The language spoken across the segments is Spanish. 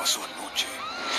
pasó anoche.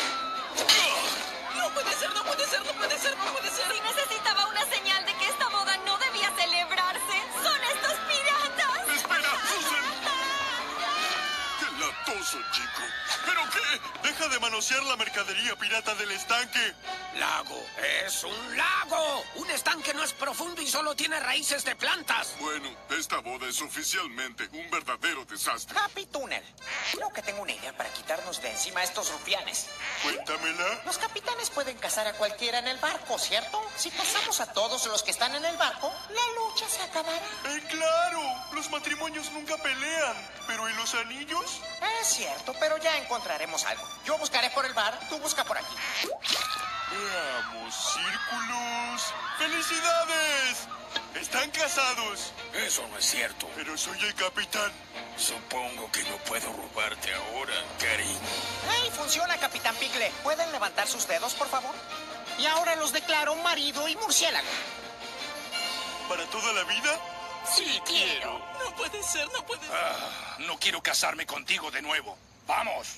No puede ser, no puede ser, no puede ser, no puede ser. Si necesitaba una señal de que esta boda no debía celebrarse, son estos piratas. ¡Espera, Susan! ¡Qué latoso, chico! ¿Pero qué? ¡Deja de manosear la mercadería pirata del estanque! Lago, es un lago. Un estanque no es profundo y solo tiene raíces de plantas. Bueno, esta boda es oficialmente un verdadero desastre. Happy Tunnel. Creo que tengo una idea para quitarnos de encima a estos rufianes. Cuéntamela. Los capitanes pueden cazar a cualquiera en el barco, ¿cierto? Si cazamos a todos los que están en el barco, la lucha se acabará. ¡Claro! Los matrimonios nunca pelean. ¿Pero y los anillos? Es cierto, pero ya encontraremos algo. Yo buscaré por el bar, tú busca por aquí. Veamos, círculos. ¡Felicidades! Están casados. Eso no es cierto. Pero soy el capitán. Supongo que no puedo robarte ahora, cariño. ¡Hey, funciona, Capitán Pigle! ¿Pueden levantar sus dedos, por favor? Y ahora los declaro marido y murciélago. ¿Para toda la vida? Sí, quiero. No puede ser, no puede ser. No quiero casarme contigo de nuevo. ¡Vamos!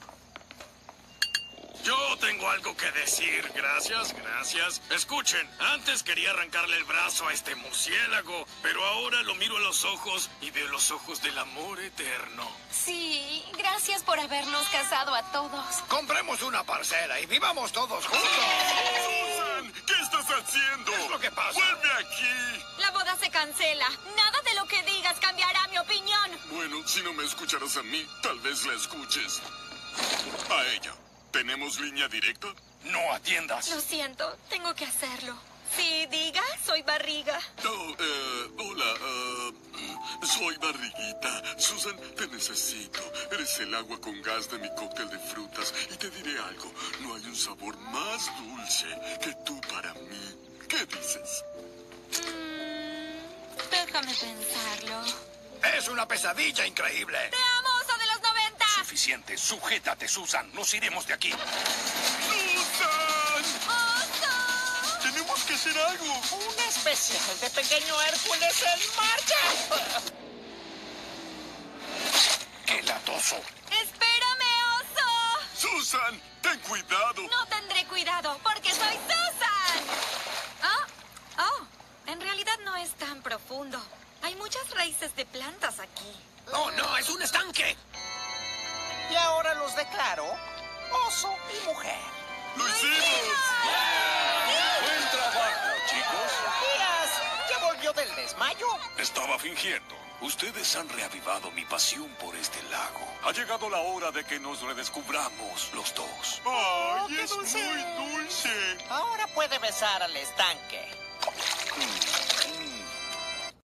Yo tengo algo que decir, gracias. Escuchen, antes quería arrancarle el brazo a este murciélago, pero ahora lo miro a los ojos y veo los ojos del amor eterno. Sí, gracias por habernos casado a todos. Compremos una parcela y vivamos todos juntos. ¡Susan! ¿Qué estás haciendo? ¿Qué es lo que pasa? ¡Vuelve aquí! La boda se cancela. Nada de lo que digas cambiará mi opinión. Bueno, si no me escucharas a mí, tal vez la escuches. A ella. ¿Tenemos línea directa? No atiendas. Lo siento, tengo que hacerlo. Sí, diga, soy Barriga. Hola, soy Barriguita. Susan, te necesito. Eres el agua con gas de mi cóctel de frutas. Y te diré algo, no hay un sabor más dulce que tú para mí. ¿Qué dices? Déjame pensarlo. Es una pesadilla increíble. ¡Te amo, oso de los 90! Suficiente. Sujétate, Susan. Nos iremos de aquí. ¡Susan! ¡Oso! Tenemos que hacer algo. Un especial de Pequeño Hércules en marcha. ¡Qué latoso! ¡Espérame, oso! Susan, ten cuidado. No tendré cuidado, porque soy Susan. En realidad no es tan profundo. Hay muchas raíces de plantas aquí. Oh, no, es un estanque. Y ahora los declaro oso y mujer. ¡Lo hicimos! Buen trabajo, chicos. Díaz, ¿ya volvió del desmayo? Estaba fingiendo. Ustedes han reavivado mi pasión por este lago. Ha llegado la hora de que nos redescubramos los dos. ¡Ay, es muy dulce! Ahora puede besar al estanque.